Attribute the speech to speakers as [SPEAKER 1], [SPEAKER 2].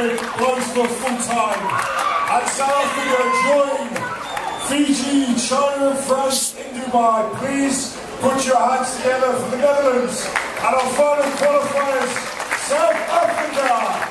[SPEAKER 1] LadyBlitzBokke full-time. And South Africa join Fiji, China, France in Dubai. Please put your hands together for the Netherlands. And our final qualifiers, South Africa.